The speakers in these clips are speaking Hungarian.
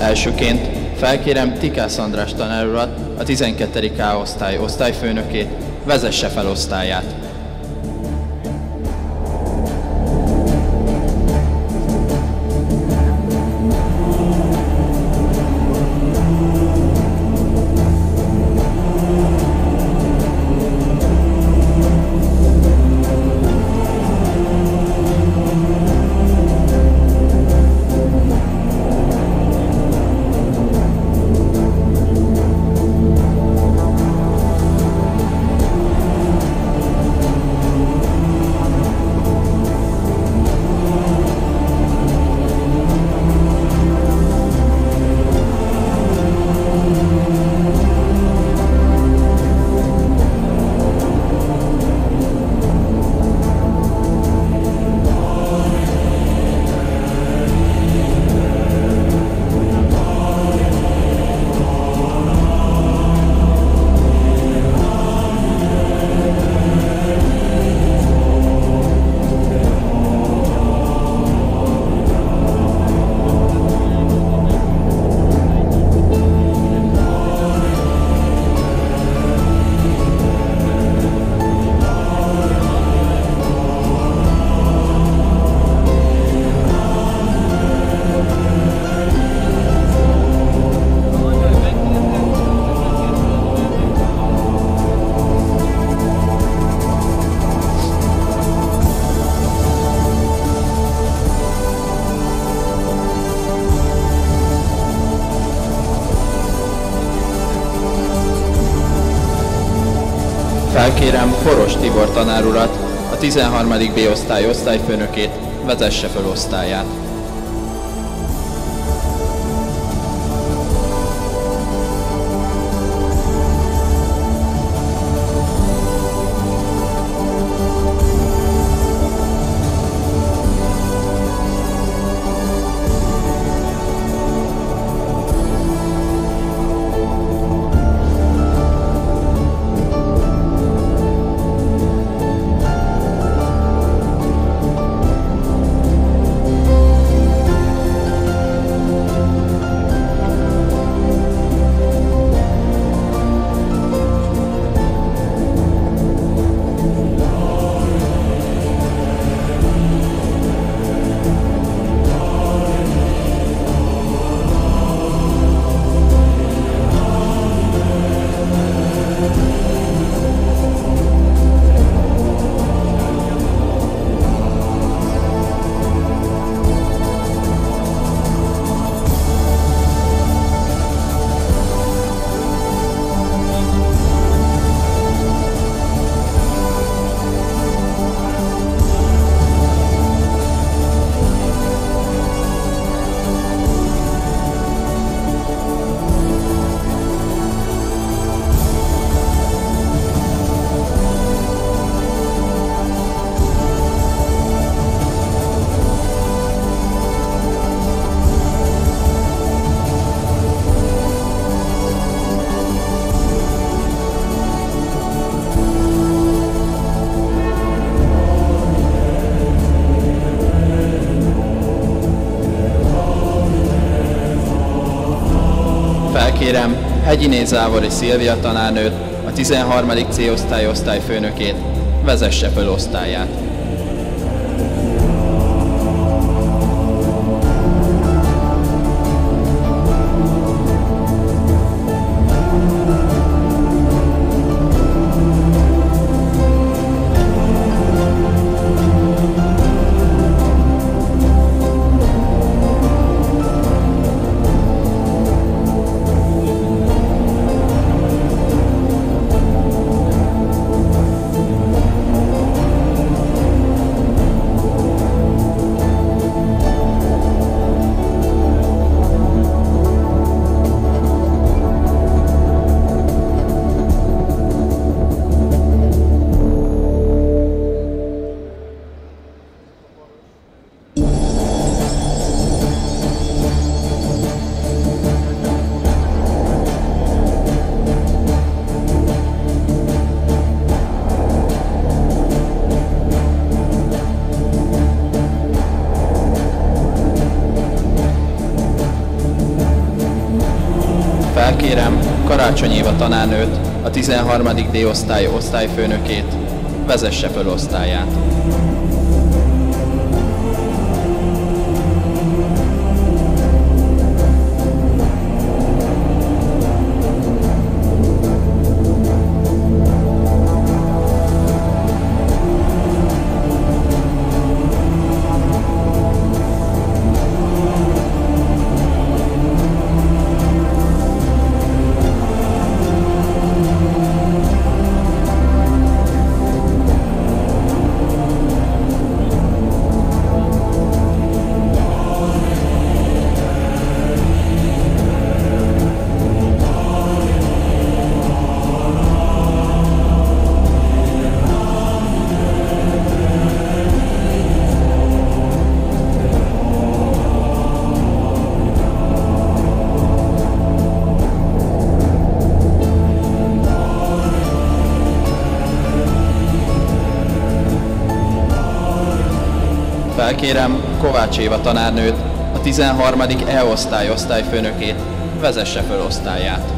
Elsőként felkérem Tikász András tanár urat, a 12. A osztály osztályfőnökét, vezesse fel osztályát. Felkérem Poros Tibor tanár urat, a 13. B osztály osztályfőnökét, vezesse fel osztályát. Felkérem Hegyiné Závori Szilvia tanárnőt, a 13. C osztály osztályfőnökét, vezesse fel osztályát. Karácsony Éva tanárnőt, a 13. D-osztály osztályfőnökét, vezesse föl osztályát. Felkérem Kovács Éva tanárnőt, a 13. E-osztály osztályfőnökét, vezesse föl osztályát.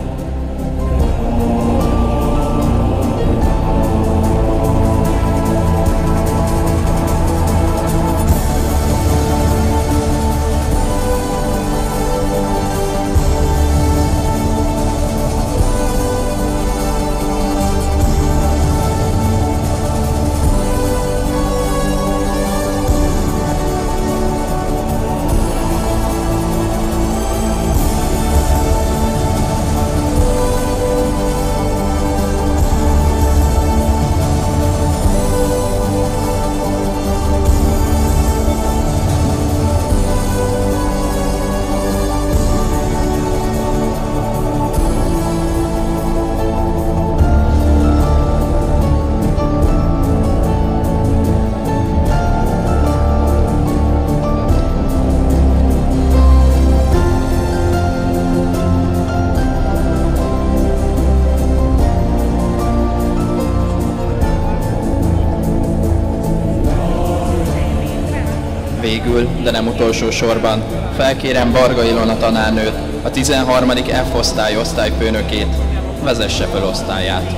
Végül, de nem utolsó sorban, felkérem Varga Ilona tanárnőt, a 13. F-osztály osztályfőnökét, vezesse föl osztályát.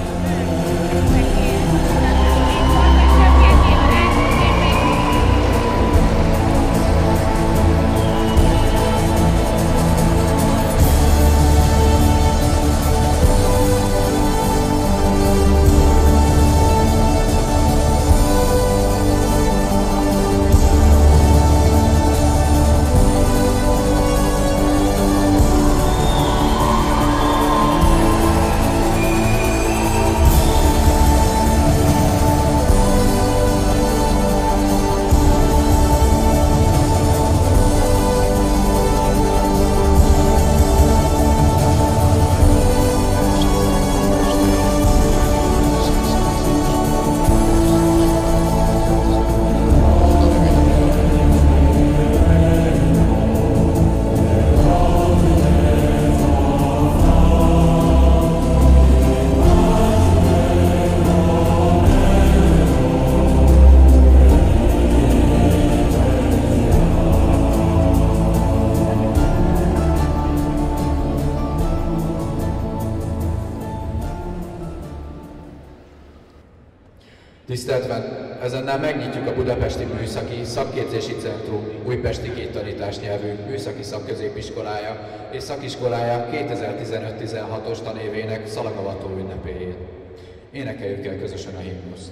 Tiszteltven, ezennel megnyitjuk a Budapesti Műszaki Szakképzési Centrum újpesti kéttanítás nyelvű műszaki szakközépiskolája és szakiskolája 2015-16-os tanévének szalagavató ünnepéjét. Énekeljük el közösen a himnuszt.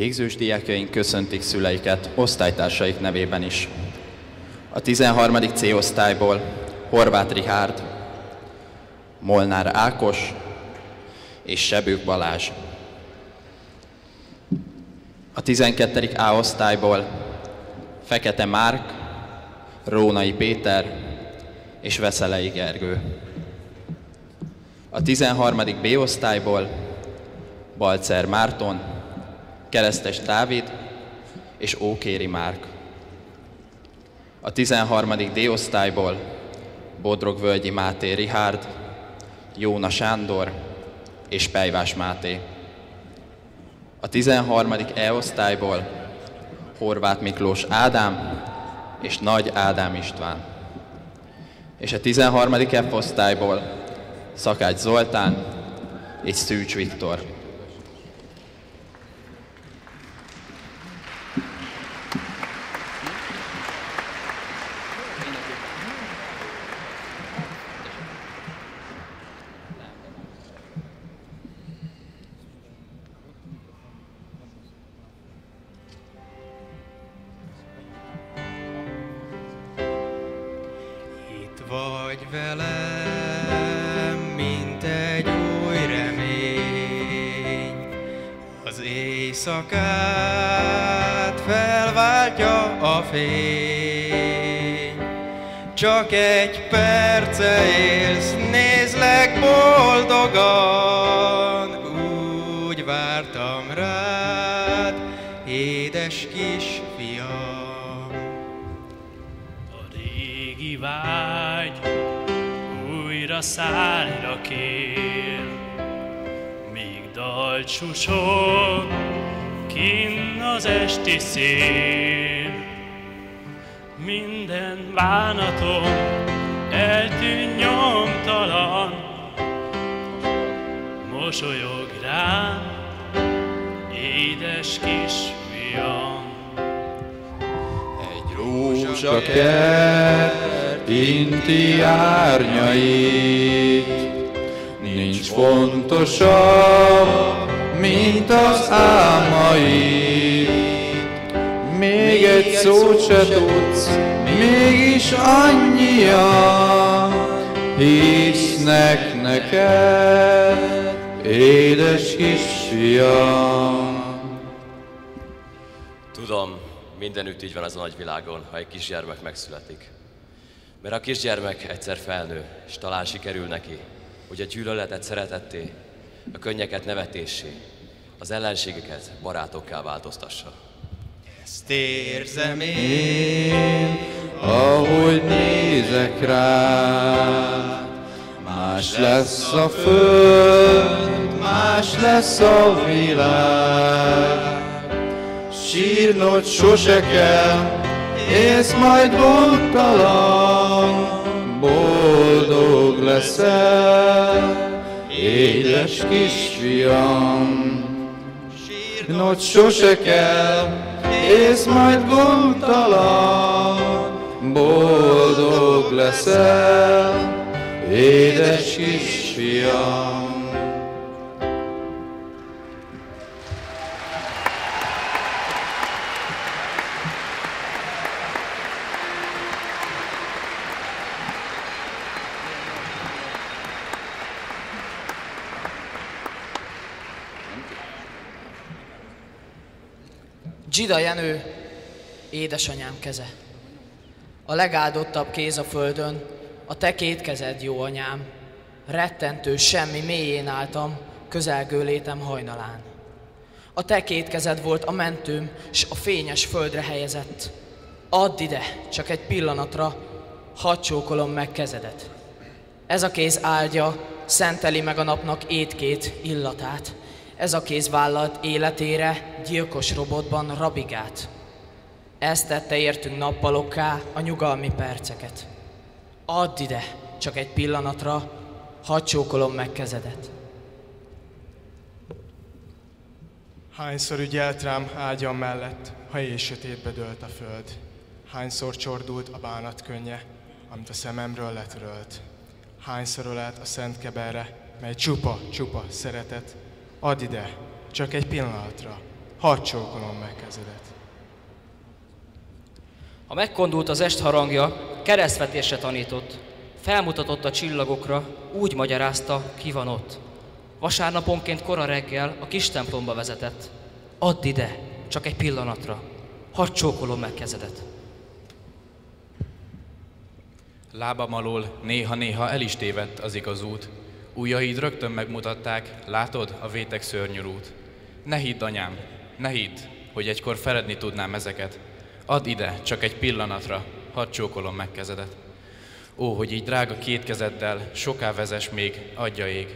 Végzős diákjaink köszöntik szüleiket osztálytársaik nevében is. A 13. C osztályból Horváth Richárd, Molnár Ákos és Sebők Balázs. A 12. A osztályból Fekete Márk, Rónai Péter és Veszelei Gergő. A 13. B osztályból Balcer Márton, Keresztes Dávid és Ókéri Márk. A 13. D osztályból Bodrogvölgyi Máté Richárd, Jóna Sándor és Pejvás Máté. A 13. E osztályból Horváth Miklós Ádám és Nagy Ádám István. És a 13. F osztályból Szakács Zoltán és Szűcs Viktor. Vagy velem, mint egy új remény, az éjszakát felváltja a fény. Csak egy perce élsz, nézlek boldogan, úgy vártam rád, édes kisfiam. Vágy újra szállra kér, míg dalt susog kinn az esti szél. Minden bánatom eltűn nyomtalan, mosolyog rám, édes kisfiam. Rózsakert inti árnyait, nincs fontosabb, mint az álmaid. Még egy szót se tudsz, mégis annyian hisznek neked, édes kisfiam. Tudom, mindenütt így van az a nagyvilágon, ha egy kisgyermek megszületik. Mert a kisgyermek egyszer felnő, és talán sikerül neki, hogy a gyűlöletet szeretetté, a könnyeket nevetésé, az ellenségeket barátokká változtassa. Ezt érzem én, ahogy nézek rád, más lesz a föld, más lesz a világ. Sírnod sose kell, élsz majd gondtalan, boldog leszel, édes kisfiam. Sírnod sose kell, élsz majd gondtalan, boldog leszel, édes kisfiam. Dzsida Jenő, édesanyám keze. A legáldottabb kéz a földön, a te két kezed, jó anyám. Rettentő semmi mélyén álltam, közelgő létem hajnalán. A te két kezed volt a mentőm, s a fényes földre helyezett. Add ide, csak egy pillanatra, hadd csókolom meg kezedet. Ez a kéz áldja, szenteli meg a napnak étkét, illatát. Ez a kéz vállalt életére, gyilkos robotban rabigát. Ezt tette értünk nappalokká a nyugalmi perceket. Add ide, csak egy pillanatra, hadd csókolom meg kezedet. Hányszor ügyelt rám ágyam mellett, ha éj sötétbe dőlt a föld. Hányszor csordult a bánat könnye, amit a szememről letörölt. Hányszor ölelt a szent keberre, mely csupa szeretet. Add ide, csak egy pillanatra, hadd csókolom meg kezedet. Ha megkondult az est harangja, keresztvetésre tanított, felmutatott a csillagokra, úgy magyarázta, ki van ott. Vasárnaponként kora reggel a kis templomba vezetett. Add ide, csak egy pillanatra, hadd csókolom meg kezedet. Lábam alól néha-néha el is tévedt az igaz út. Ujjaid rögtön megmutatták, látod a vétek szörnyűrút. Ne hidd, anyám, ne hidd, hogy egykor feledni tudnám ezeket. Add ide, csak egy pillanatra, hadd csókolom meg kezedet. Ó, hogy így drága két kezeddel soká vezess még, adja ég.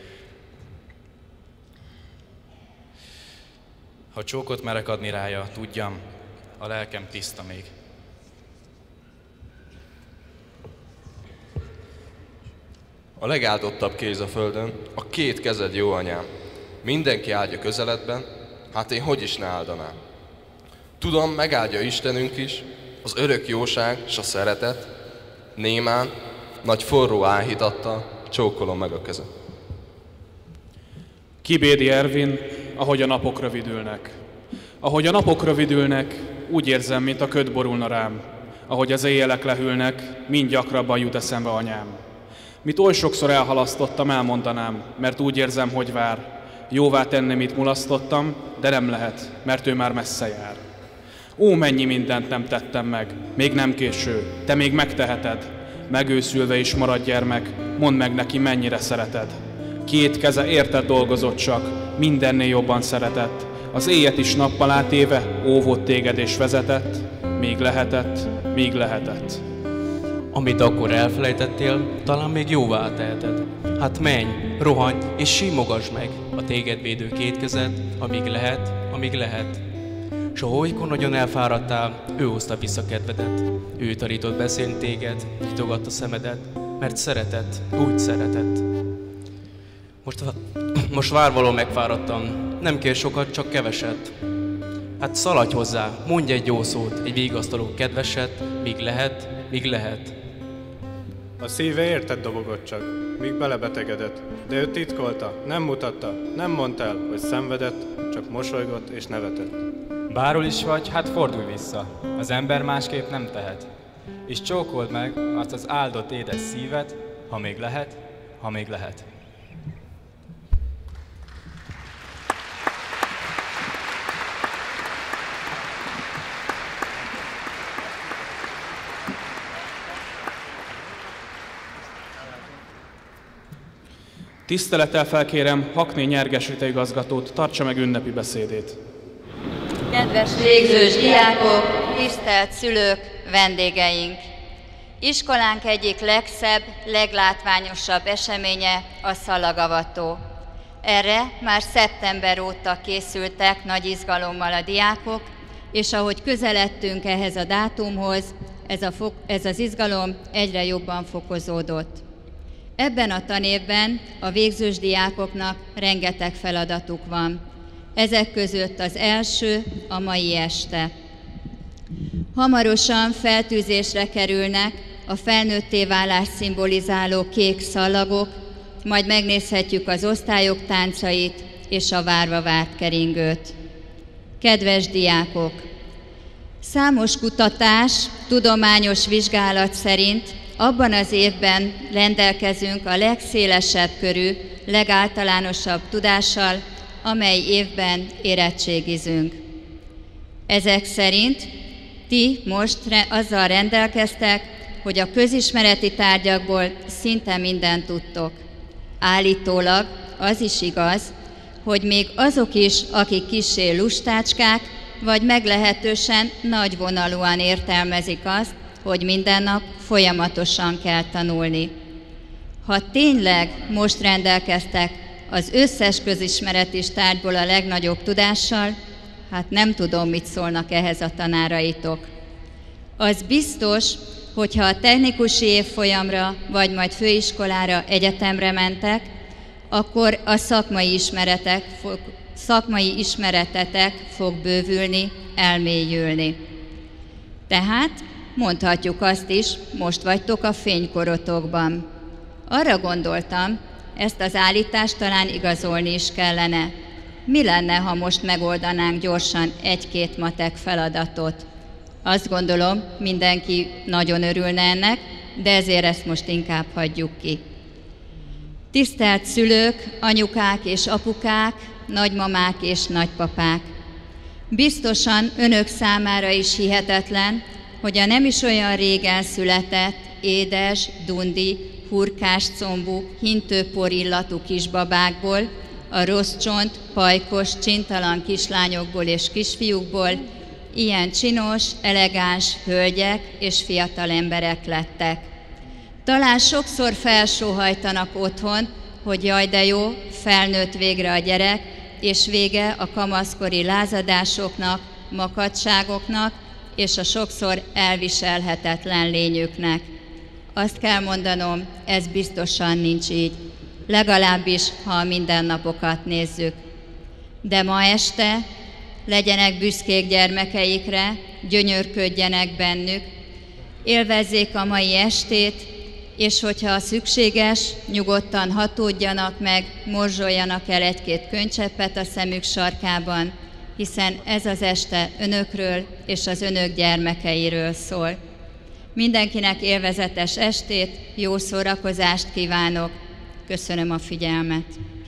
Ha csókot merek adni rája, tudjam, a lelkem tiszta még. A legáldottabb kéz a földön, a két kezed, jó anyám. Mindenki áldja közeledben, hát én hogy is ne áldanám. Tudom, megáldja Istenünk is, az örök jóság s a szeretet, némán, nagy forró áhítattal csókolom meg a kezed. Kibédi Ervin, ahogy a napok rövidülnek. Ahogy a napok rövidülnek, úgy érzem, mint a köd borulna rám. Ahogy az éjjelek lehűlnek, mind gyakrabban jut eszembe anyám. Mit oly sokszor elhalasztottam, elmondanám, mert úgy érzem, hogy vár. Jóvá tenni, mit mulasztottam, de nem lehet, mert ő már messze jár. Ó, mennyi mindent nem tettem meg, még nem késő, te még megteheted. Megőszülve is marad gyermek, mondd meg neki, mennyire szereted. Két keze érted dolgozott csak, mindennél jobban szeretett. Az éjjel is nappal átéve óvott téged és vezetett, míg lehetett, míg lehetett. Amit akkor elfelejtettél, talán még jóvá teheted. Hát menj, rohanj és simogasd meg a téged védő két kezed, amíg lehet, amíg lehet. S ha olykor nagyon elfáradtál, ő hozta vissza kedvedet. Ő tanított beszélni téged, nyitogatta szemedet, mert szeretett, úgy szeretett. Most várvaló megfáradtam, nem kér sokat, csak keveset. Hát szaladj hozzá, mondj egy jó szót, egy vigasztaló kedveset, míg lehet, míg lehet. A szíve érted dobogott csak, míg belebetegedett, de ő titkolta, nem mutatta, nem mondta el, hogy szenvedett, csak mosolygott és nevetett. Bárhol is vagy, hát fordulj vissza, az ember másképp nem tehet. És csókold meg azt az áldott édes szívet, ha még lehet, ha még lehet. Tisztelettel felkérem Hakné Nyerges Rita igazgatót, tartsa meg ünnepi beszédét. Kedves végzős diákok, tisztelt szülők, vendégeink! Iskolánk egyik legszebb, leglátványosabb eseménye a szalagavató. Erre már szeptember óta készültek nagy izgalommal a diákok, és ahogy közeledtünk ehhez a dátumhoz, ez az izgalom egyre jobban fokozódott. Ebben a tanévben a végzős diákoknak rengeteg feladatuk van. Ezek között az első a mai este. Hamarosan feltűzésre kerülnek a felnőtté válást szimbolizáló kék szalagok, majd megnézhetjük az osztályok táncait és a várva várt keringőt. Kedves diákok! Számos kutatás, tudományos vizsgálat szerint abban az évben rendelkezünk a legszélesebb körű, legáltalánosabb tudással, amely évben érettségizünk. Ezek szerint ti most azzal rendelkeztek, hogy a közismereti tárgyakból szinte mindent tudtok. Állítólag az is igaz, hogy még azok is, akik kissé lustácskák, vagy meglehetősen nagyvonalúan értelmezik azt, hogy minden nap folyamatosan kell tanulni. Ha tényleg most rendelkeztek az összes közismereti tárgyból a legnagyobb tudással, hát nem tudom, mit szólnak ehhez a tanáraitok. Az biztos, hogyha a technikusi évfolyamra, vagy majd főiskolára, egyetemre mentek, akkor a szakmai ismeretetek fog bővülni, elmélyülni. Tehát mondhatjuk azt is, most vagytok a fénykorotokban. Arra gondoltam, ezt az állítást talán igazolni is kellene. Mi lenne, ha most megoldanánk gyorsan egy-két matek feladatot? Azt gondolom, mindenki nagyon örülne ennek, de ezért ezt most inkább hagyjuk ki. Tisztelt szülők, anyukák és apukák, nagymamák és nagypapák! Biztosan önök számára is hihetetlen, hogy a nem is olyan régen született, édes, dundi, hurkás combú, hintőpor illatú kisbabákból, a rossz csont, pajkos, csintalan kislányokból és kisfiúkból ilyen csinos, elegáns hölgyek és fiatal emberek lettek. Talán sokszor felsóhajtanak otthon, hogy jaj de jó, felnőtt végre a gyerek, és vége a kamaszkori lázadásoknak, makadságoknak és a sokszor elviselhetetlen lényüknek. Azt kell mondanom, ez biztosan nincs így, legalábbis, ha a mindennapokat nézzük. De ma este legyenek büszkék gyermekeikre, gyönyörködjenek bennük, élvezzék a mai estét, és hogyha szükséges, nyugodtan hatódjanak meg, morzsoljanak el egy-két könycseppet a szemük sarkában, hiszen ez az este önökről és az önök gyermekeiről szól. Mindenkinek élvezetes estét, jó szórakozást kívánok. Köszönöm a figyelmet.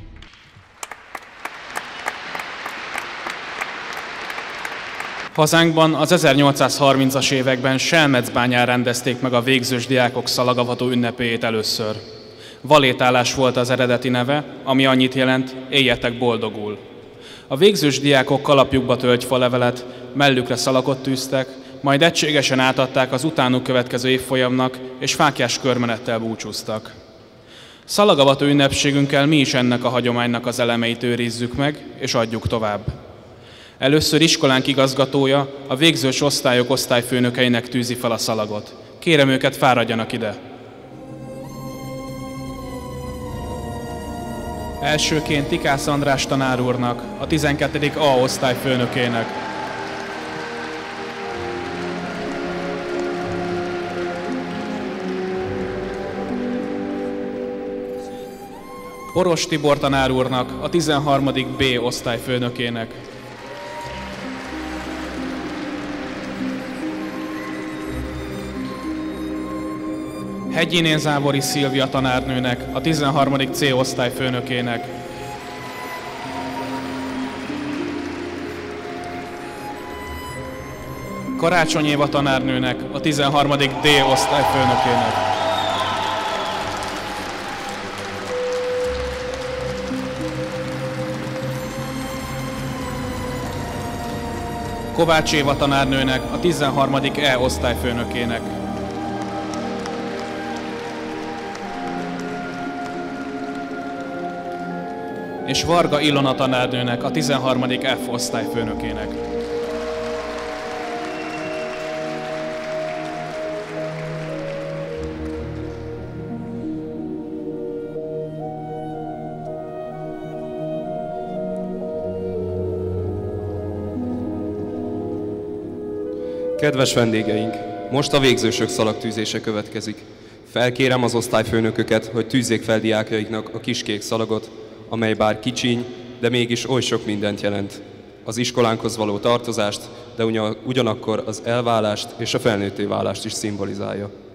Hazánkban az 1830-as években Selmecbányán rendezték meg a végzős diákok szalagavató ünnepéjét először. Valétálás volt az eredeti neve, ami annyit jelent, éljetek boldogul. A végzős diákok kalapjukba tölgyfalevelet, mellükre szalagot tűztek, majd egységesen átadták az utánuk következő évfolyamnak, és fáklyás körmenettel búcsúztak. Szalagavató ünnepségünkkel mi is ennek a hagyománynak az elemeit őrizzük meg, és adjuk tovább. Először iskolánk igazgatója a végzős osztályok osztályfőnökeinek tűzi fel a szalagot. Kérem őket, fáradjanak ide! Elsőként Tikász András tanár úrnak, a 12. A osztály főnökének. Poros Tibor tanár úrnak, a 13. B osztály főnökének. Hegyiné Závori Szilvia tanárnőnek, a 13. C osztály főnökének. Karácsony Éva tanárnőnek, a 13. D osztály főnökének. Kovács Éva tanárnőnek, a 13. E osztály főnökének. És Varga Ilona tanárnőnek, a 13. F osztály főnökének. Kedves vendégeink, most a végzősök szalagtűzése következik. Felkérem az osztályfőnököket, hogy tűzzék fel diákjaiknak a kiskék szalagot, amely bár kicsiny, de mégis oly sok mindent jelent. Az iskolánkhoz való tartozást, de ugyanakkor az elválást és a felnőtté válást is szimbolizálja.